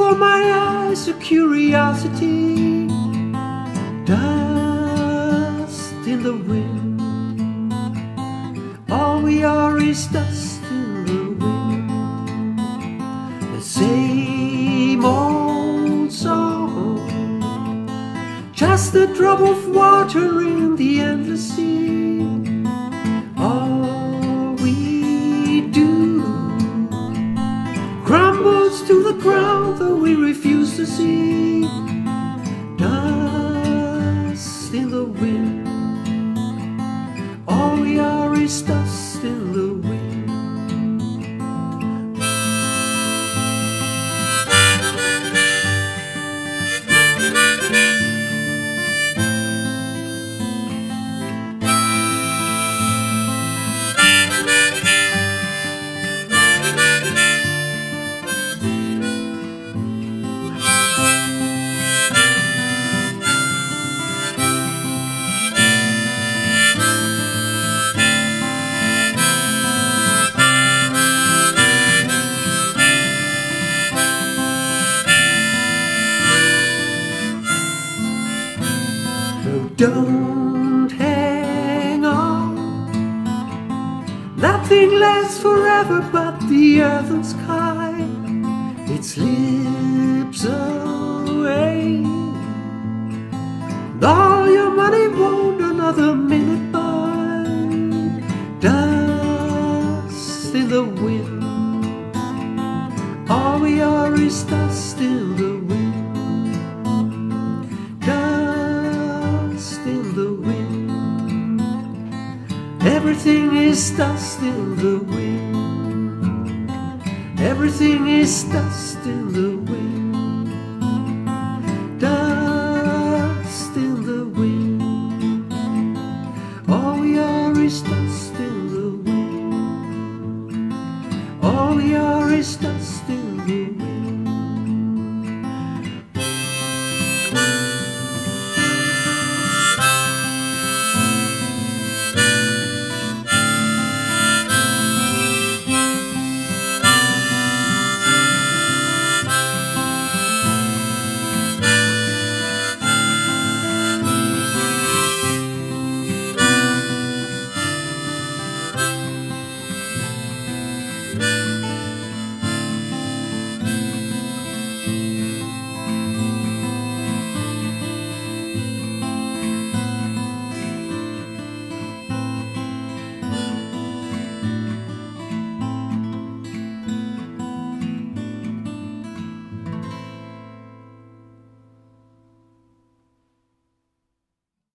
before my eyes a curiosity, dust in the wind. All we are is dust in the wind. The same old song, just a drop of water in the endless sea. All we do crumbles to the ground, though we refuse to see. Dust in the wind. All we are is dust in the wind. Don't hang on, nothing lasts forever but the earth and sky. It slips away, and all your money won't another minute buy. Dust in the wind. All we are is dust in the wind. Everything is dust in the wind. Everything is dust in the wind. Dust in the wind. All we are is dust.